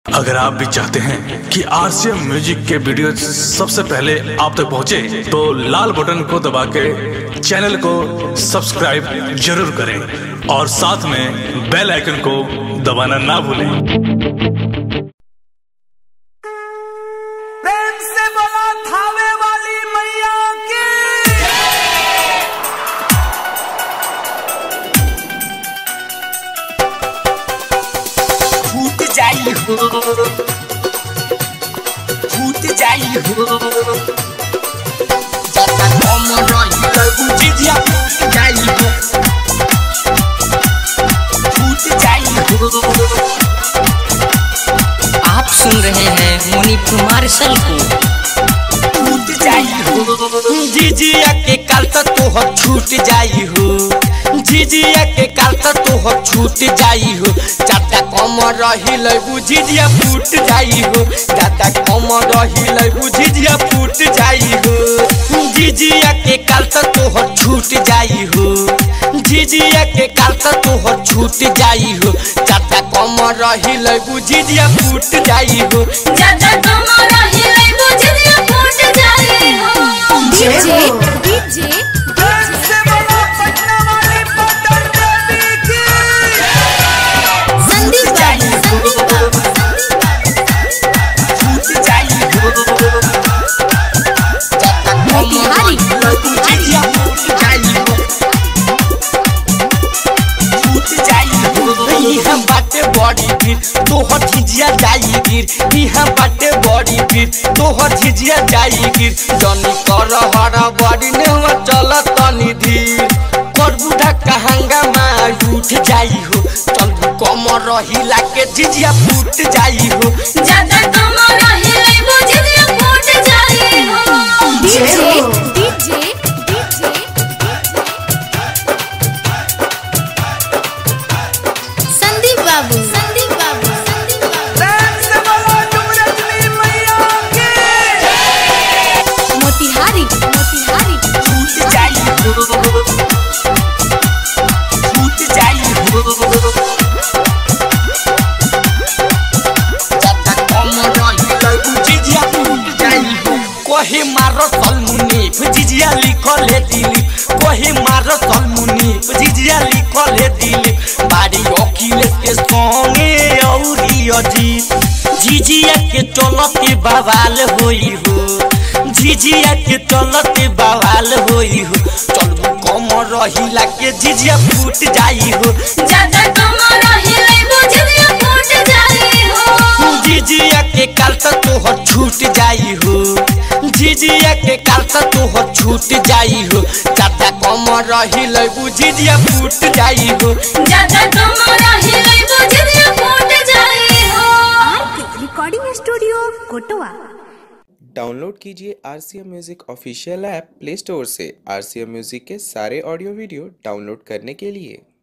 अगर आप भी चाहते हैं कि आरसीएम म्यूजिक के वीडियो सबसे पहले आप तक पहुंचे, तो लाल बटन को दबा के चैनल को सब्सक्राइब जरूर करें और साथ में बेल आइकन को दबाना ना भूलें। प्रेम से बोला थावे वाली मैया की। फूट जाई हो, फूट जाई हो, जता कम रही बुझिया फूट जाई हो, फूट जाई हो। आप सुन रहे हैं मुनीप मार्शल को। फूट जाई हो, जिजिया के काल तक तो छूट जाई हो, जिजिया के काल तक तो छूट जाई हो। ज्यादा कम रहिल बुझिया फूट जाई हो, ज्यादा कम रहिल बुझिया फूट जाई हो। जिजिया के काल तक तो छूट जाई हो, जिजिया के काल तक तो छूट जाई हो। ज्यादा कम रहिल बुझिया फूट जाई हो, ज्यादा कम रहिल बुझिया फूट जाई हो। डीजे प्रेम से बोला पटना वाली पटन देवी की। संदीप बाबू, फूट जाई हो, ज्यादा कम रहिल बुझिया फूट जाई हो, फूट जाई हो। इहाँ बाटे बड़ी भीड़ तोहर झिझिया जाई गिर, इहाँ बाटे बड़ी भीड़ तोहर झिझिया जाई गिर। जनी कर हरा बड़ी नेवा चल तनी धीर, कर बुढ़ा कहंगा मार उठ जाई हो। चल कम रहिला के झिझिया फूट जाई हो, ज्यादा कम रहिल बुझिया फूट जाई हो। डीजे संदीप बाबू, प्रेम से बोला जुमरजनी मैया की। मोतिहारी फूट जाई हो, फूट जाई हो। ज्यादा कम रहिल बुझिया फूट जाई हो। कहे मारो सलमुनी जिजिया लिखल है दिली, कहे मारो सलमुनी जिजिया लिखल है दिली। बाड़ी अखिलेश के संगे औरी अजीत, जिजिया के चलते बवाल होई हो, जिजिया के चलते बवाल होई हो। चलबू कम रहिला के जिजिया फूट जाई हो, ज्यादा कम रहिल बुझिया फूट जाई हो। जिजिया के काल तक तो छूट जाई हो, जिजिया के काल तक तो छूट जाई हो। ज्यादा कम रहिल बुझिया फूट जाई हो, ज्यादा कम रहिल बुझिया फूट जाई हो। Recording studio Kotwa. डाउनलोड कीजिए RCM music official app play store से। आरसीएम म्यूजिक के सारे ऑडियो वीडियो डाउनलोड करने के लिए